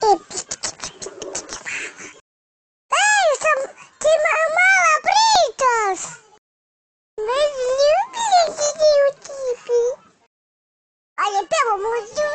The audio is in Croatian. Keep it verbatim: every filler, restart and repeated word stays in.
Эй, сам, ты мало бритос! Мы любим сидеть у тебя. А я первому